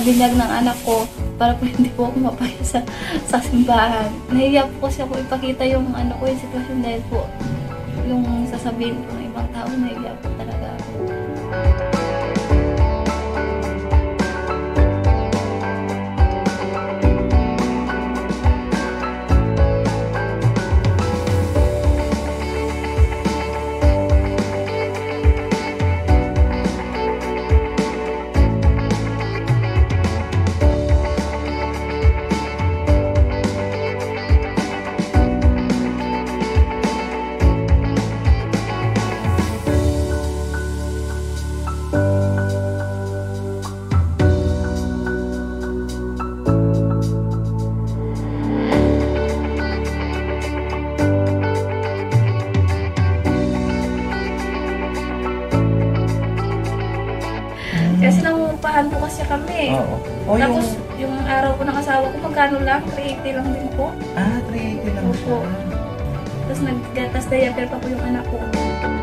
binyag ng anak ko para po hindi po ako mapaya sa simbahan. Nahiya po kasi ako ipakita yung ano ko, yung sitwasyon dahil po yung sasabihin po ng ibang tao, nahiya po talaga ako. Kasi nangungupahan po kasi kami. Oo. O, Tapos yung araw ko ng asawa ko, magkano lang? 380 lang din po. 380 lang siya. Opo. Tapos naggatas diaper pa po yung anak ko.